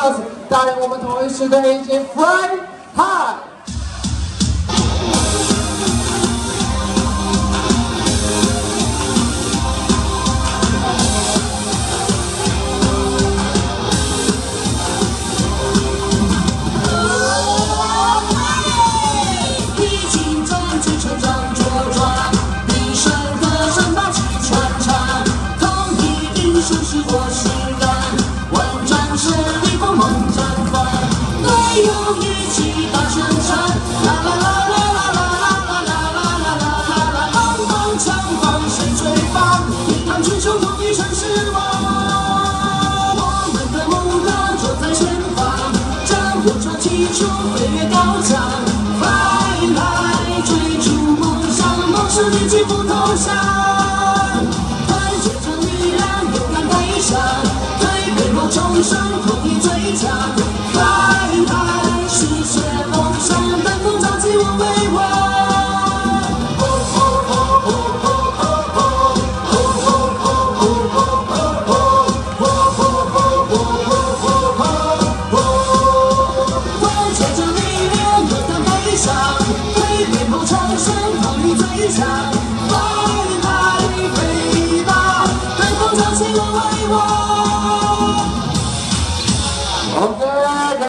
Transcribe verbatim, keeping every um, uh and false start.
Girls 带领我们同一时队一起 Fly High。 气球飞越高墙，快来追逐梦想，梦是你击不投降。团结成力量，勇敢飞翔，对背后众生统一最强。快来实现梦想，登峰造极我为王。 快来飞吧，登峰造极我为王。